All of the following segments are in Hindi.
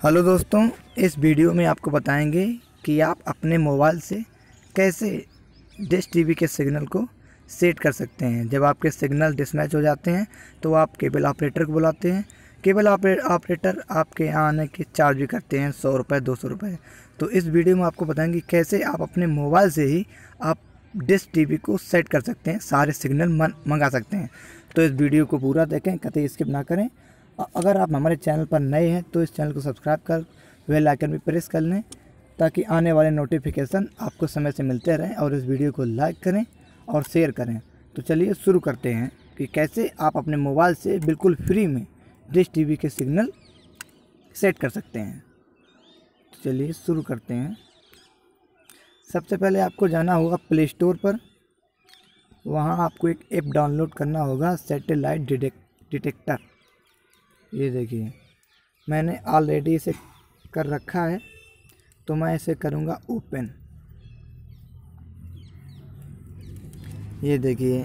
हेलो दोस्तों, इस वीडियो में आपको बताएंगे कि आप अपने मोबाइल से कैसे डिश टीवी के सिग्नल को सेट कर सकते हैं। जब आपके सिग्नल डिसमैच हो जाते हैं तो आप केबल ऑपरेटर को बुलाते हैं। केबल ऑपरेटर आपके यहाँ आने के चार्ज भी करते हैं 100 रुपये 200 रुपये। तो इस वीडियो में आपको बताएंगे कैसे आप अपने मोबाइल से ही आप डिश टीवी को सेट कर सकते हैं, सारे सिग्नल मंगा सकते हैं। तो इस वीडियो को पूरा देखें, कतई स्किप ना करें। अगर आप हमारे चैनल पर नए हैं तो इस चैनल को सब्सक्राइब कर बेल आइकन भी प्रेस कर लें ताकि आने वाले नोटिफिकेशन आपको समय से मिलते रहें, और इस वीडियो को लाइक करें और शेयर करें। तो चलिए शुरू करते हैं कि कैसे आप अपने मोबाइल से बिल्कुल फ्री में डिश टीवी के सिग्नल सेट कर सकते हैं। तो चलिए शुरू करते हैं। सबसे पहले आपको जाना होगा प्ले स्टोर पर। वहाँ आपको एक ऐप डाउनलोड करना होगा, सैटेलाइट डिटेक्टर। ये देखिए, मैंने ऑलरेडी इसे कर रखा है तो मैं इसे करूँगा ओपन। ये देखिए,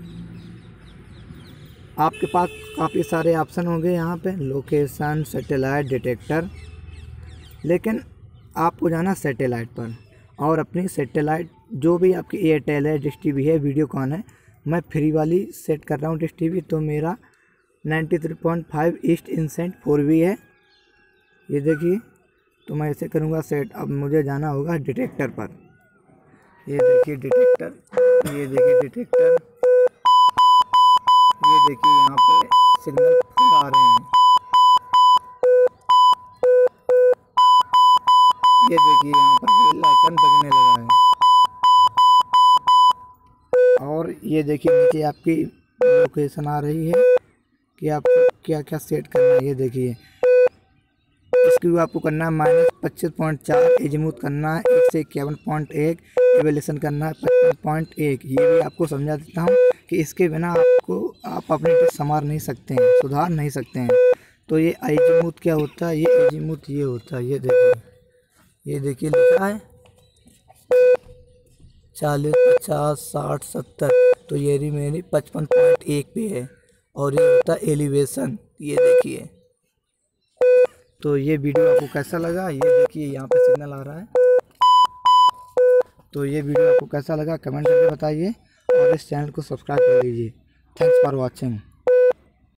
आपके पास काफ़ी सारे ऑप्शन होंगे यहाँ पे, लोकेशन, सैटेलाइट डिटेक्टर, लेकिन आपको जाना सैटेलाइट पर। और अपनी सैटेलाइट जो भी आपकी एयरटेल है, डिश टीवी है, वीडियोकॉन है, मैं फ्री वाली सेट कर रहा हूँ डिश टीवी। तो मेरा 93.5 ईस्ट इनसेंट 4V है। ये देखिए, तो मैं इसे करूँगा सेट। अब मुझे जाना होगा डिटेक्टर पर। ये देखिए डिटेक्टर, ये देखिए डिटेक्टर, ये देखिए यहाँ पे सिग्नल फुल आ रहे हैं। ये देखिए यहाँ पर बेल आइकन बजने लगा है, और ये देखिए नीचे आपकी लोकेशन आ रही है कि आपको क्या क्या सेट करना है। ये देखिए, इसकी आपको करना है -25.4, एजीमूथ करना है 1 से 51.1, एवेलेशन करना है 55.1। ये भी आपको समझा देता हूँ कि इसके बिना आप अपनी डिश संवार नहीं सकते हैं, सुधार नहीं सकते हैं। तो ये एजीमूथ क्या होता है, ये एजीमूथ ये होता है। ये देखिए लिखा है 40, 50, 60, 70। तो ये भी मेरी 55.1 पे है। और ये होता है एलिवेशन। ये देखिए। तो ये वीडियो आपको कैसा लगा, ये देखिए यहाँ पे सिग्नल आ रहा है। तो ये वीडियो आपको कैसा लगा कमेंट करके बताइए, और इस चैनल को सब्सक्राइब कर लीजिए। Thanks for watching.